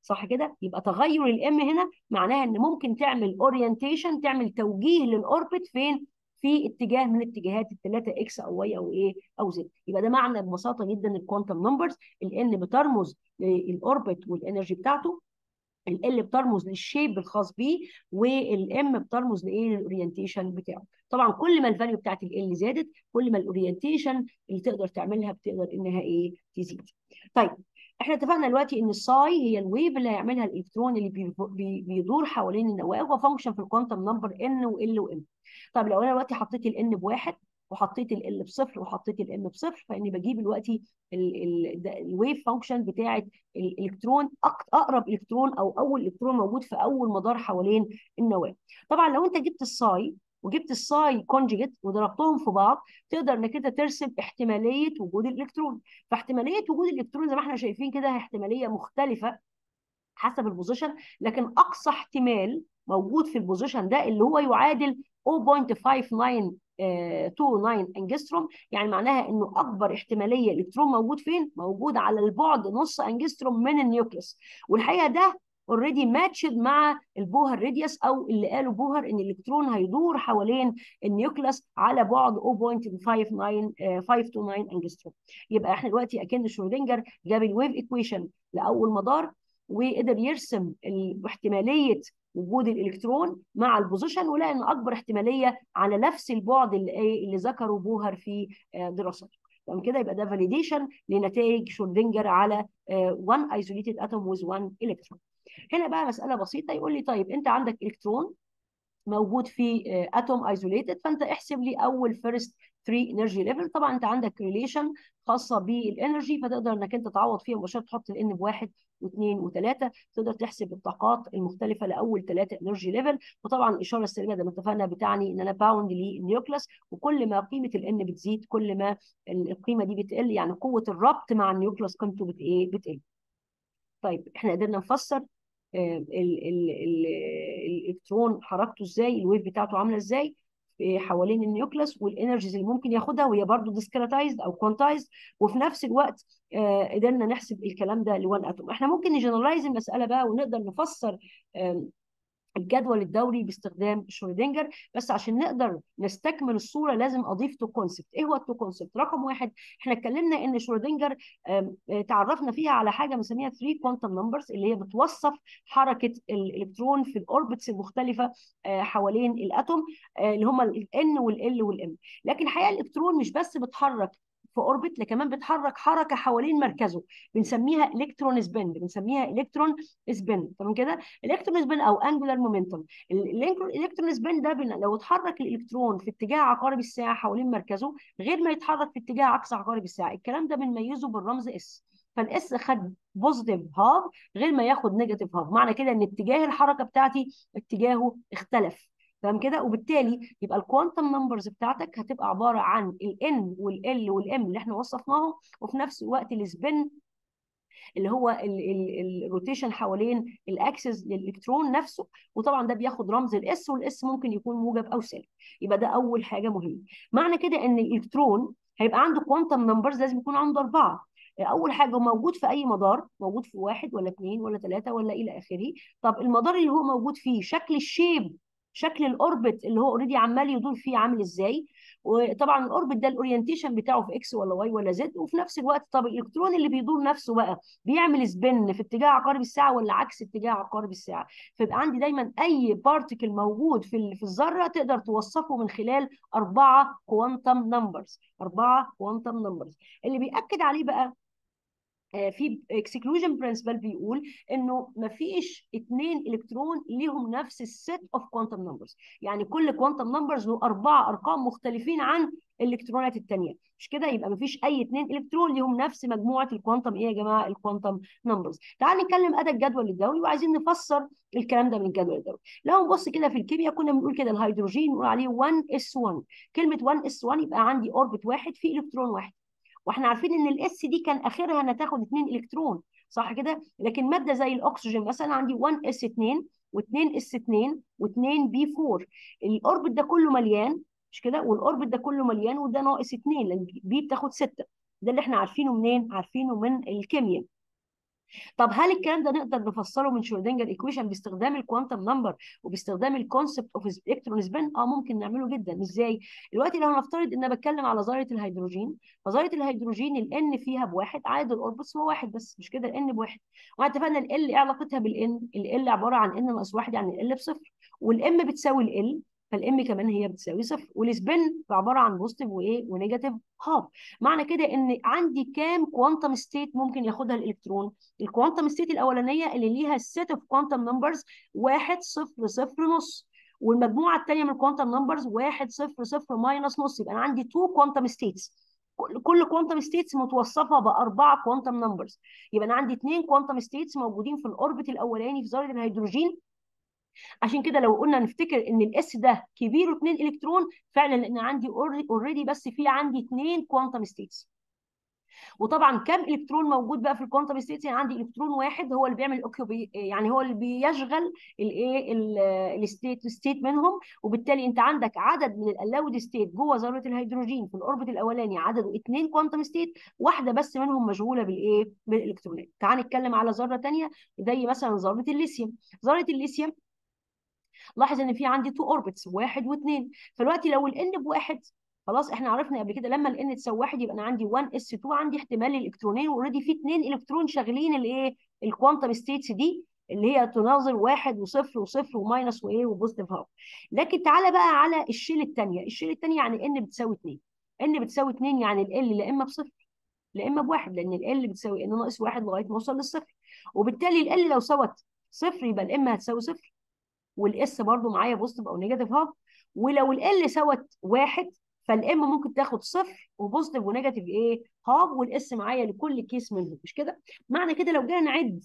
Speaker 1: صح كده؟ يبقى تغير الام هنا معناها ان ممكن تعمل اورينتيشن، تعمل توجيه للاوربت فين؟ في اتجاه من اتجاهات الثلاثه اكس او واي او ايه او زد. يبقى ده معنى ببساطه جدا الكوانتم نمبرز. الان بترمز للاوربت والانرجي بتاعته، ال بترمز للشيب الخاص بيه، والام بترمز لايه؟ للاورينتيشن بتاعه. طبعا كل ما الفاليو بتاعت ال زادت كل ما الاورينتيشن اللي تقدر تعملها بتقدر انها ايه؟ تزيد. طيب احنا اتفقنا دلوقتي ان الساي هي الويف اللي هيعملها الالكترون اللي بيدور حوالين النواه، وهو فانكشن في الكوانتم نمبر ان وال وام. طب لو انا دلوقتي حطيت الان بواحد وحطيت ال بصفر وحطيت الام بصفر، فاني بجيب دلوقتي الويف فانكشن بتاعت الالكترون، اقرب الكترون او اول الكترون موجود في اول مدار حوالين النواه. طبعا لو انت جبت الساي وجبت الساي كونجيجيت وضربتهم في بعض، تقدر انك انت ترسم احتماليه وجود الالكترون. فاحتماليه وجود الالكترون زي ما احنا شايفين كده هي احتماليه مختلفه حسب البوزيشن، لكن اقصى احتمال موجود في البوزيشن ده اللي هو يعادل 0.5929 انجستروم. يعني معناها انه اكبر احتماليه الكترون موجود فين؟ موجود على البعد نص انجستروم من النيوكليوس. والحقيقه ده اوريدي ماتشد مع البوهر راديوس، او اللي قاله بوهر ان الالكترون هيدور حوالين النيوكليوس على بعد 0.529 انجستروم. يبقى احنا دلوقتي اكن شرودنجر جاب الويف ايكويشن لاول مدار، وقدر يرسم احتماليه وجود الالكترون مع البوزيشن، ولقى ان اكبر احتماليه على نفس البعد اللي ذكره بوهر في دراسته. تمام كده؟ يبقى ده فاليديشن لنتائج شرودنجر على one isolated atom with one electron. هنا بقى مساله بسيطه، يقول لي طيب انت عندك الكترون موجود في اتوم ايزوليتد، فانت احسب لي اول فيرست 3 انرجي ليفل. طبعا انت عندك ريليشن خاصه بالانرجي، فتقدر انك انت تعوض فيها مباشره، تحط الان بواحد واثنين وثلاثه، تقدر تحسب الطاقات المختلفه لاول 3 انرجي ليفل. وطبعا الاشاره السالبه زي ما اتفقنا بتعني ان انا باوند للنيوكليوس، وكل ما قيمه الان بتزيد كل ما القيمه دي بتقل، يعني قوه الربط مع النيوكليوس قيمته بتقل. طيب احنا قدرنا نفسر الالكترون حركته ازاي، الويف بتاعته عامله ازاي حوالين النيوكليوس، والانرجيز اللي ممكن ياخدها وهي برضه ديسكريتايزد او كوانتايزد. وفي نفس الوقت قدرنا نحسب الكلام ده لوان اتوم. احنا ممكن نجنرالايز المساله بقى ونقدر نفسر الجدول الدوري باستخدام شرودنجر، بس عشان نقدر نستكمل الصوره لازم اضيف تو كونسبت. ايه هو التو كونسبت؟ رقم واحد، احنا اتكلمنا ان شرودنجر تعرفنا فيها على حاجه بنسميها 3 كوانتم نمبرز، اللي هي بتوصف حركه الالكترون في الاوربتس المختلفه حوالين الاتوم، اللي هم الان والال والام. لكن الحقيقه الالكترون مش بس بتحرك في اوربت، لكن كمان بتحرك حركه حوالين مركزه بنسميها الكترون سبين، بنسميها الكترون سبين. تمام كده؟ الالكترون سبين او انجولار مومنتوم. الالكترون سبين ده لو اتحرك الالكترون في اتجاه عقارب الساعه حوالين مركزه غير ما يتحرك في اتجاه عكس عقارب الساعه، الكلام ده بنميزه بالرمز اس. فالاس خد بوزيتيف هاف غير ما ياخد نيجاتيف هاف، معنى كده ان اتجاه الحركه بتاعتي اتجاهه اختلف. تمام كده؟ وبالتالي يبقى الكوانتم نمبرز بتاعتك هتبقى عباره عن الان والال والام اللي احنا وصفناهم، وفي نفس الوقت السبين اللي هو الروتيشن حوالين الاكسس للالكترون نفسه. وطبعا ده بياخد رمز الاس، والاس ممكن يكون موجب او سالب. يبقى ده اول حاجه مهمه. معنى كده ان الالكترون هيبقى عنده كوانتم نمبرز لازم يكون عنده اربعه. اول حاجه موجود في اي مدار، موجود في واحد ولا اثنين ولا ثلاثه ولا الى اخره. طب المدار اللي هو موجود فيه شكل الشيب، شكل الاوربت اللي هو اوريدي عمال يدور فيه عامل ازاي. وطبعا الاوربت ده الاورينتيشن بتاعه في اكس ولا واي ولا زد. وفي نفس الوقت طب الالكترون اللي بيدور نفسه بقى بيعمل سبين في اتجاه عقارب الساعه ولا عكس اتجاه عقارب الساعه. فيبقى عندي دايما اي بارتيكل موجود في الذره تقدر توصفه من خلال اربعه كوانتم نمبرز. اربعه كوانتم نمبرز اللي بيأكد عليه بقى في اكسكلوجن برنسبل بيقول انه ما فيش اثنين الكترون ليهم نفس السيت اوف كوانتم نمبرز. يعني كل كوانتم نمبرز له اربعه ارقام مختلفين عن الالكترونات الثانيه. مش كده؟ يبقى ما فيش اي اثنين الكترون ليهم نفس مجموعه الكوانتم ايه يا جماعه؟ الكوانتم نمبرز. تعال نتكلم ادى الجدول الدوري وعايزين نفسر الكلام ده من الجدول الدوري. لو نبص كده في الكيمياء كنا بنقول كده الهيدروجين نقول عليه 1s1. كلمه 1s1 يبقى عندي اوربت واحد فيه الكترون واحد، واحنا عارفين ان الاس دي كان اخرها انها تاخد 2 الكترون، صح كده؟ لكن ماده زي الاكسجين مثلا عندي 1 اس 2 و2 اس 2 و2 بي 4. الاوربت ده كله مليان، مش كده؟ والاوربت ده كله مليان وده ناقص 2 لان بي بتاخد 6. ده اللي احنا عارفينه منين؟ عارفينه من الكيمياء. طب هل الكلام ده نقدر نفسره من شرودنجر ايكويشن باستخدام الكوانتم نمبر وباستخدام الكونسبت اوف الكترون سبين؟ اه ممكن نعمله جدا. ازاي؟ دلوقتي لو نفترض ان انا بتكلم على ذره الهيدروجين، فذره الهيدروجين الان فيها بواحد، عدد الاوربتس هو واحد بس، مش كده؟ الان بواحد. واتفقنا ال ايه علاقتها بالان؟ ال عباره عن ان ناقص واحد، يعني ال بصفر، والام بتساوي ال، فالام كمان هي بتساوي صفر، والسبين عباره عن بوزيتيف وايه ونيجاتيف هاف. معنى كده ان عندي كام كوانتم ستيت ممكن ياخدها الالكترون؟ الكوانتم ستيت الاولانيه اللي ليها السيت اوف كوانتم نمبرز 1 0 0 نص، والمجموعه الثانيه من الكوانتم نمبرز 1 0 0 ماينس نص. يبقى انا عندي 2 كوانتم ستيتس، كل كوانتم ستيتس متوصفه باربعه كوانتم نمبرز. يبقى انا عندي 2 كوانتم ستيتس موجودين في الاوربت الاولاني في ذره الهيدروجين. عشان كده لو قلنا نفتكر ان الاس ده كبيره 2 الكترون، فعلا لان عندي اوريدي بس في عندي 2 كوانتم ستيتس. وطبعا كم الكترون موجود بقى في الكوانتم ستيتس؟ يعني عندي الكترون واحد هو اللي بيعمل يعني هو اللي بيشغل الايه الستيت منهم. وبالتالي انت عندك عدد من الالاود ستيت جوه ذره الهيدروجين في الاوربت الاولاني عدده 2 كوانتم ستيت، واحده بس منهم مشغوله بالايه؟ بالالكترونات. تعال نتكلم على ذره ثانيه زي مثلا ذره الليثيوم. ذره الليثيوم لاحظ ان في عندي تو اوربتس، واحد واثنين. فدلوقتي لو الان بواحد، خلاص احنا عرفنا قبل كده لما الان تساوي واحد يبقى انا عندي 1 اس 2، عندي احتمال الالكترونين، واوريدي في اثنين الكترون شغالين الايه؟ الكوانتم ستيتس دي اللي هي تناظر واحد وصفر وصفر وماينس وايه وبوزيتيف هاف. لكن تعالى بقى على الشيل الثانيه. الشيل الثانيه يعني ان بتساوي 2. ان بتساوي 2 يعني ال لا اما بصفر لا اما بواحد، لان ال بتساوي ان ناقص واحد لغايه ما اوصل للصفر. وبالتالي ال لو سوت صفر يبقى الام هتساوي صفر، والاس برضو معايا بوزيتيف او نيجاتيف هاف. ولو ال سوت واحد فالام ممكن تاخد صفر وبوزيتيف ونيجاتيف ايه هاف، والاس معايا لكل كيس منهم، مش كده؟ معنى كده لو جينا نعد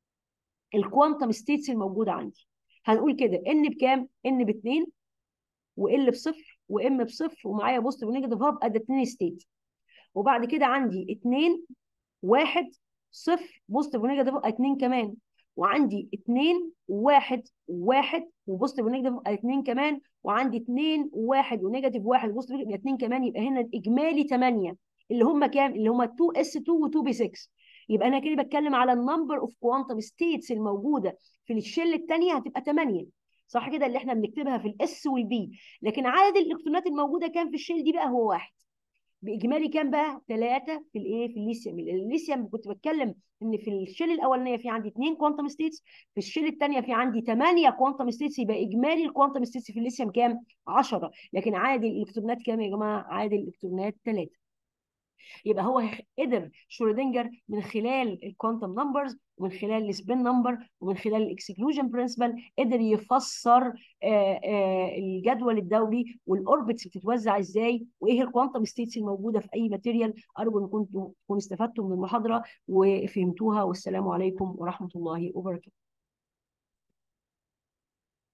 Speaker 1: الكوانتم ستيتس الموجوده عندي، هنقول كده ان بكام؟ ان باثنين، وال بصفر، وام بصفر، ومعايا بوزيتيف ونيجاتيف هاف، ادي 2 ستيت. وبعد كده عندي 2 1 0 بوزيتيف ونيجاتيف 2 كمان، وعندي 2 1 1 وبوزيتيف ونيجاتيف 2 كمان، وعندي 2 1 ونيجاتيف 1 وبوزيتيف 2 كمان. يبقى هنا الاجمالي 8، اللي هم كام؟ اللي هم 2 اس 2 و2 بي 6. يبقى انا كده بتكلم على النمبر اوف كوانتم ستيتس الموجوده في الشيل الثانيه هتبقى 8، صح كده؟ اللي احنا بنكتبها في الاس والبي. لكن عدد الالكترونات الموجوده كام في الشيل دي بقى؟ هو واحد. باجمالي كام بقى؟ 3 في الايه؟ في الليثيوم. الليثيوم كنت بتكلم ان في الشيل الاولانيه في عندي 2 كوانتم ستيتس، في الشيل الثانيه في عندي 8 كوانتم ستيتس، يبقى اجمالي الكوانتم ستيتس في الليثيوم كام؟ 10. لكن عادي الالكترونات كام يا جماعه؟ عادي الالكترونات 3. يبقى هو قدر شرودنجر من خلال الكوانتم نمبرز ومن خلال السبين نمبر ومن خلال الاكسكلوجن برنسبل قدر يفسر الجدول الدوري والاوربتس بتتوزع ازاي، وايه الكوانتم ستيتس الموجوده في اي ماتيريال. ارجو ان كنتوا تكونوا استفدتوا من المحاضره وفهمتوها، والسلام عليكم ورحمه الله وبركاته.